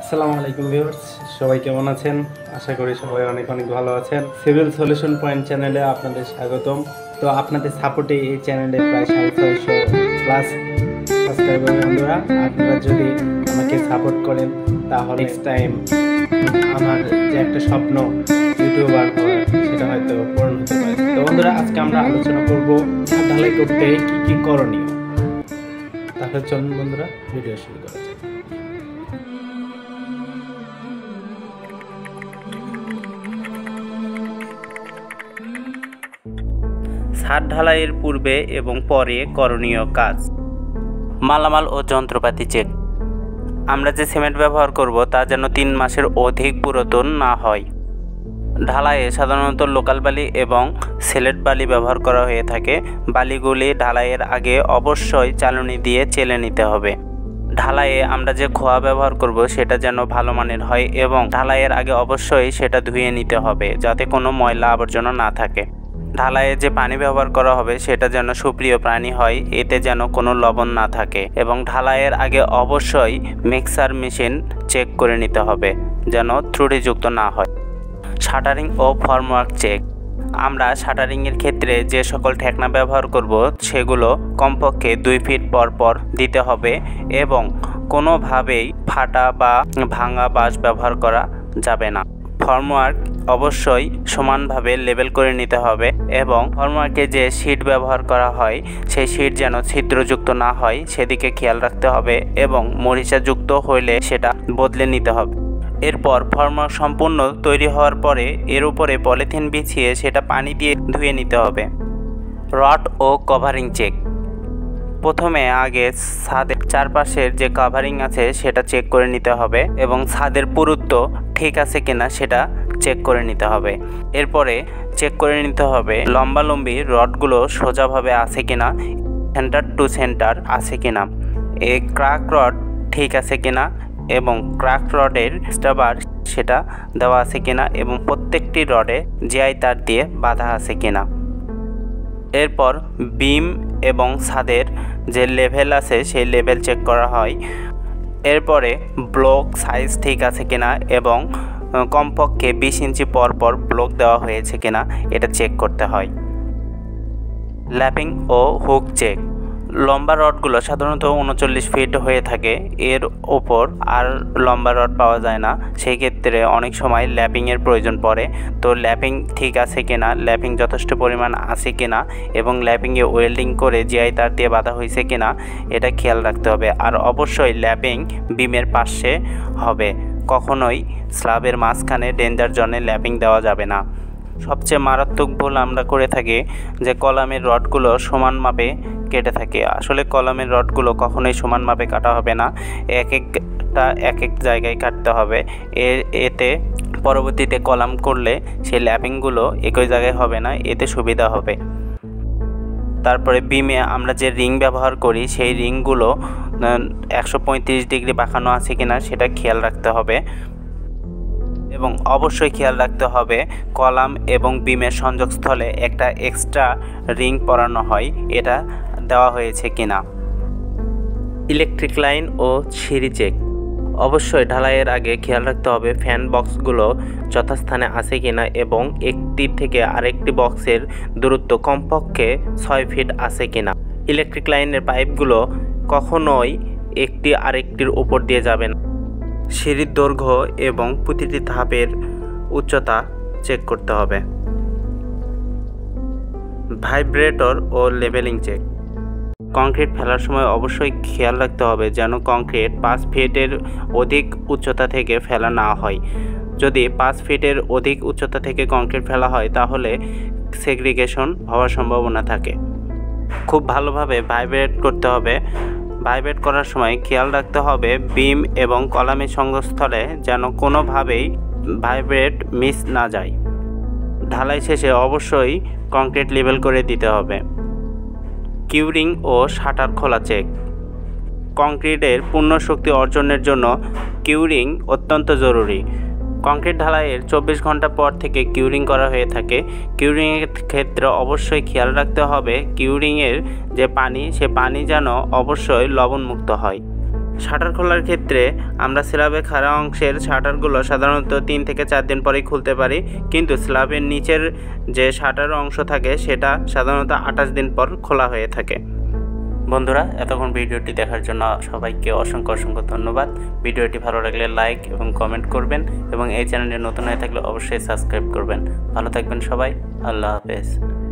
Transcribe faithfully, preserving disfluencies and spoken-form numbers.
আসসালামু আলাইকুম ভিউয়ার্স, সবাই কেমন আছেন? আশা করি সবাই অনেক অনেক ভালো আছেন। সিভিল সলিউশন পয়েন্ট চ্যানেলে আপনাদের স্বাগতম। তো আপনাদের সাপোর্টে এই চ্যানেলে প্রায় সাড়ে ছয়শো প্লাস সাবস্ক্রাইবার বন্ধুরা। আপনারা যদি আমাকে সাপোর্ট করেন তাহলে নেক্সট টাইম আমার যে একটা স্বপ্ন ইউটিউবার হওয়ার সেটা হয়তো পূরণ হতে পারে। তো বন্ধুরা, আজকে আমরা আলোচনা করব ছাদ ঢালাই করতে কী কী করণীয়। তাহলে চলুন বন্ধুরা, ভিডিও শুরু করা যাক। ছাদ ঢালাইয়ের পূর্বে এবং পরে করণীয় কাজ। মালামাল ও যন্ত্রপাতি চেক। আমরা যে সিমেন্ট ব্যবহার করব তা যেন তিন মাসের অধিক পুরাতন না হয়। ঢালাইয়ে সাধারণত লোকাল বালি এবং সিলেট বালি ব্যবহার করা হয়ে থাকে। বালিগুলি ঢালাইয়ের আগে অবশ্যই চালনি দিয়ে চেলে নিতে হবে। ঢালাইয়ে আমরা যে খোয়া ব্যবহার করব সেটা যেন ভালো মানের হয় এবং ঢালাইয়ের আগে অবশ্যই সেটা ধুয়ে নিতে হবে যাতে কোনো ময়লা আবর্জনা না থাকে। ঢালাইয়ে যে পানি ব্যবহার করা হবে সেটা যেন সুপ্রিয় পানি হয়, এতে যেন কোনো লবণ না থাকে এবং ঢালাইয়ের আগে অবশ্যই মিক্সার মেশিন চেক করে নিতে হবে যেন ত্রুটিযুক্ত না হয়। শাটারিং ও ফর্মওয়ার্ক চেক। আমরা শাটারিংয়ের ক্ষেত্রে যে সকল ঠেকনা ব্যবহার করব সেগুলো কমপক্ষে দুই ফিট পর পর দিতে হবে এবং কোনোভাবেই ফাটা বা ভাঙা বাঁশ ব্যবহার করা যাবে না। ফর্মওয়ার্ক অবশ্যই সমানভাবে লেবেল করে নিতে হবে এবং ফর্মওয়ার্কে যে শীট ব্যবহার করা হয় সেই শীট যেন ছিদ্রযুক্ত না হয় সেদিকে খেয়াল রাখতে হবে এবং মরিচাযুক্ত হইলে সেটা বদলে নিতে হবে। এরপর ফর্মওয়ার্ক সম্পূর্ণ তৈরি হওয়ার পরে এর উপরে পলিথিন বিছিয়ে সেটা পানি দিয়ে ধুয়ে নিতে হবে। রড ও কভারিং চেক। প্রথমে আগে ছাদের চারপাশের যে কভারিং আছে সেটা চেক করে নিতে হবে এবং ছাদের পুরুত্ব ঠিক আছে কিনা সেটা চেক করে নিতে হবে। এরপরে চেক করে নিতে হবে লম্বালম্বি রডগুলো সোজাভাবে আছে কিনা, সেন্টার টু সেন্টার আছে কিনা, এই ক্র্যাক রড ঠিক আছে কিনা এবং ক্র্যাক রডের স্টাবার সেটা দেওয়া আছে কিনা এবং প্রত্যেকটি রডে জিআই তার দিয়ে বাঁধা আছে কিনা। এরপর বিম এবং ছাদের যে লেভেল আছে সেই লেভেল চেক করা হয়। এরপরে ব্লক সাইজ ঠিক আছে কিনা এবং কমপক্ষে বিশ ইঞ্চি পর পর ব্লক দেওয়া হয়েছে কিনা এটা চেক করতে হয়। ল্যাপিং ও হুক চেক। লম্বা রডগুলো সাধারণত উনচল্লিশ ফিট হয়ে থাকে, এর ওপর আর লম্বা রড পাওয়া যায় না, সেই ক্ষেত্রে অনেক সময় ল্যাপিংয়ের প্রয়োজন পড়ে। তো ল্যাপিং ঠিক আছে কিনা, ল্যাপিং যথেষ্ট পরিমাণ আছে কিনা এবং ল্যাপিংয়ে ওয়েল্ডিং করে জিআই তার দিয়ে বাঁধা হয়েছে কিনা এটা খেয়াল রাখতে হবে। আর অবশ্যই ল্যাপিং বিমের পাশে হবে, কখনোই স্ল্যাবের মাঝখানে ডেঞ্জার জোনে ল্যাপিং দেওয়া যাবে না। সবচেয়ে মারাত্মক ভুল আমরা করে থাকি যে কলামের রডগুলো সমান মাপে কেটে থাকি। আসলে কলামের রডগুলো কখনোই সমান মাপে কাটা হবে না, এক একটা এক এক জায়গায় কাটতে হবে। এর এতে পরবর্তীতে কলাম করলে সেই ল্যাপিংগুলো একই জায়গায় হবে না, এতে সুবিধা হবে। তারপরে বিমে আমরা যে রিং ব্যবহার করি সেই রিংগুলো একশো পঁয়ত্রিশ ডিগ্রি বাঁকানো আছে কিনা সেটা খেয়াল রাখতে হবে এবং অবশ্যই খেয়াল রাখতে হবে কলাম এবং বিমের সংযোগস্থলে একটা এক্সট্রা রিং পরানো হয়, এটা দেওয়া হয়েছে কিনা। ইলেকট্রিক লাইন ও সিঁড়ি চেক। অবশ্যই ঢালাইয়ের আগে খেয়াল রাখতে হবে ফ্যান বক্সগুলো যথাস্থানে আছে কিনা এবং একটি থেকে আরেকটি বক্সের দূরত্ব কমপক্ষে ছয় ফিট আছে কিনা। ইলেকট্রিক লাইনের পাইপগুলো কখনোই একটি আরেকটির উপর দিয়ে যাবে না। সিঁড়ির দৈর্ঘ্য এবং প্রতিটি ধাপের উচ্চতা চেক করতে হবে। ভাইব্রেটর ও লেভেলিং চেক। কংক্রিট ফেলার সময় অবশ্যই খেয়াল রাখতে হবে যেন কংক্রিট পাঁচ ফিটের অধিক উচ্চতা থেকে ফেলা না হয়। যদি পাঁচ ফিটের অধিক উচ্চতা থেকে কংক্রিট ফেলা হয় তাহলে সেগ্রিগেশন হওয়ার সম্ভাবনা থাকে। খুব ভালোভাবে ভাইব্রেট করতে হবে। ভাইব্রেট করার সময় খেয়াল রাখতে হবে বিম এবং কলামের সংযোগস্থলে যেন কোনোভাবেই ভাইব্রেট মিস না যায়। ঢালাই শেষে অবশ্যই কংক্রিট লেবেল করে দিতে হবে। কিউরিং ও শাটার খোলা চেক। কংক্রিটের পূর্ণ শক্তি অর্জনের জন্য কিউরিং অত্যন্ত জরুরি। কংক্রিট ঢালাইয়ের চব্বিশ ঘন্টা পর থেকে কিউরিং করা হয়ে থাকে। কিউরিংয়ের ক্ষেত্রে অবশ্যই খেয়াল রাখতে হবে কিউরিংয়ের যে পানি সে পানি যেন অবশ্যই লবণমুক্ত হয়। শাটার খোলার ক্ষেত্রে আমরা স্ল্যাবের খাড়া অংশের শাটারগুলো সাধারণত তিন থেকে চার দিন পরেই খুলতে পারি, কিন্তু স্ল্যাবের নিচের যে শাটার অংশ থাকে সেটা সাধারণত আঠাশ দিন পর খোলা হয়ে থাকে। বন্ধুরা, এতক্ষণ ভিডিওটি দেখার জন্য সবাইকে অসংখ্য অসংখ্য ধন্যবাদ। ভিডিওটি ভালো লাগলে লাইক এবং কমেন্ট করবেন এবং এই চ্যানেলে নতুন হয়ে থাকলে অবশ্যই সাবস্ক্রাইব করবেন। ভালো থাকবেন সবাই। আল্লাহ হাফেজ।